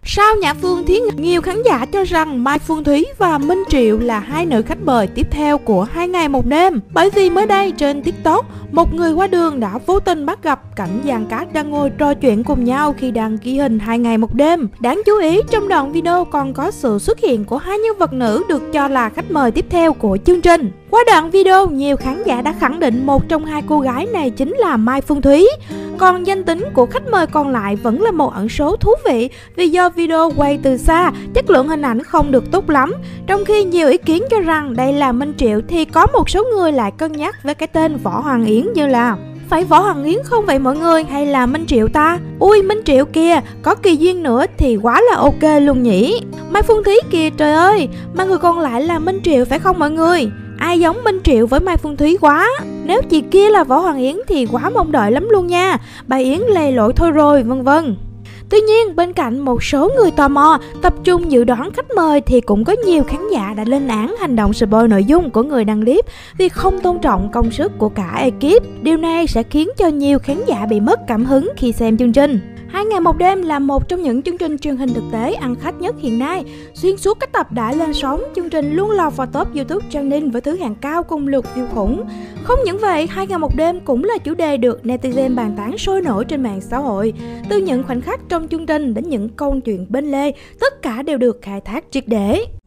Sao Nhã Phương Thúy nhiều khán giả cho rằng Mai Phương Thúy và Minh Triệu là hai nữ khách mời tiếp theo của 2 ngày 1 đêm. Bởi vì mới đây trên TikTok, một người qua đường đã vô tình bắt gặp cảnh dàn cast đang ngồi trò chuyện cùng nhau khi đang ghi hình 2 ngày 1 đêm. Đáng chú ý, trong đoạn video còn có sự xuất hiện của hai nhân vật nữ được cho là khách mời tiếp theo của chương trình. Qua đoạn video, nhiều khán giả đã khẳng định một trong hai cô gái này chính là Mai Phương Thúy. Còn danh tính của khách mời còn lại vẫn là một ẩn số thú vị vì do video quay từ xa, chất lượng hình ảnh không được tốt lắm. Trong khi nhiều ý kiến cho rằng đây là Minh Triệu thì có một số người lại cân nhắc với cái tên Võ Hoàng Yến như là: phải Võ Hoàng Yến không vậy mọi người, hay là Minh Triệu ta? Ui Minh Triệu kìa, có kỳ duyên nữa thì quá là ok luôn nhỉ. Mai Phương Thúy kìa trời ơi, mà người còn lại là Minh Triệu phải không mọi người? Ai giống Minh Triệu với Mai Phương Thúy quá. Nếu chị kia là Võ Hoàng Yến thì quá mong đợi lắm luôn nha. Bà Yến lầy lội thôi rồi vân vân. Tuy nhiên, bên cạnh một số người tò mò tập trung dự đoán khách mời thì cũng có nhiều khán giả đã lên án hành động spoil nội dung của người đăng clip vì không tôn trọng công sức của cả ekip. Điều này sẽ khiến cho nhiều khán giả bị mất cảm hứng khi xem chương trình. 2 ngày 1 đêm là một trong những chương trình truyền hình thực tế ăn khách nhất hiện nay. Xuyên suốt các tập đã lên sóng, chương trình luôn lọt vào top YouTube trending với thứ hạng cao cùng lượt view khủng. Không những vậy, 2 ngày 1 đêm cũng là chủ đề được netizen bàn tán sôi nổi trên mạng xã hội. Từ những khoảnh khắc trong chương trình đến những câu chuyện bên lề, tất cả đều được khai thác triệt để.